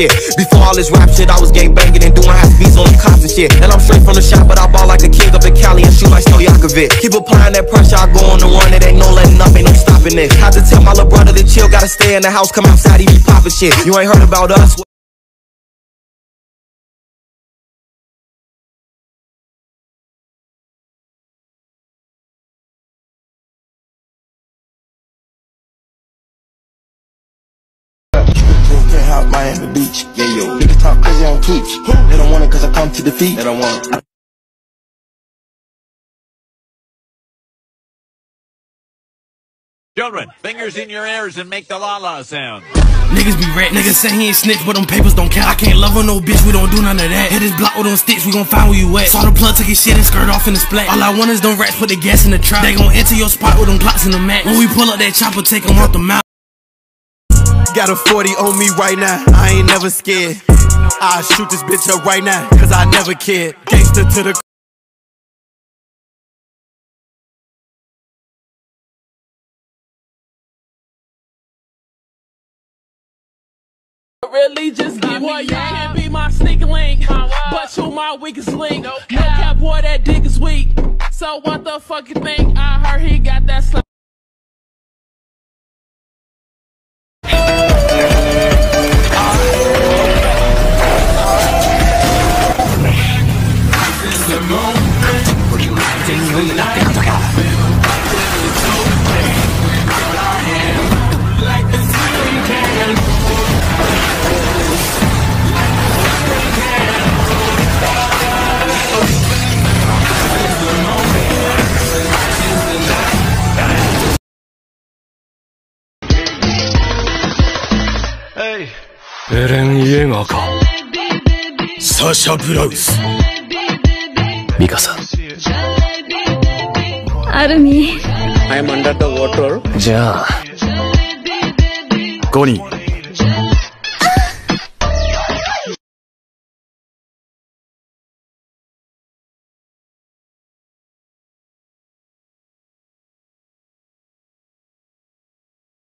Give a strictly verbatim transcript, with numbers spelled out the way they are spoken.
shit. Before all this rap shit, I was gang banging and doing high speeds on the cops and shit. And I'm straight from the shop, but I ball like a king up in Cali and shoot like Stojakovic. Keep applying that pressure, I go on the run, it ain't no letting up, ain't no stopping it. Had to tell my little brother to chill, gotta stay in the house, come outside, he be popping shit. You ain't heard about us? Out Miami Beach, yeah yo. Niggas talk crazy on Twitch. They don't want it cause I come to defeat. They don't want it. Children, fingers in your ears and make the la-la sound. Niggas be rat, niggas say he ain't snitch, but them papers don't count. I can't love on no bitch, we don't do none of that. Hit his block with them sticks, we gon' find where you at. Saw the plug, took his shit and skirt off in the splat. All I want is them rats, put the gas in the trap. They gon' enter your spot with them glocks in the mat. When we pull up that chopper, take them off the mouth. Got a forty on me right now, I ain't never scared. I'll shoot this bitch up right now, cause I never cared. Gangster to the really just give me, you can't be my sneaker link, but you my weakest link. No cap, boy, that dick is weak. So what the fuck you think? I heard he got that slim. エレン・イェーガーか。サシャ・ブラウス。ミカサ。 アルミ。 じゃあ、ゴニー。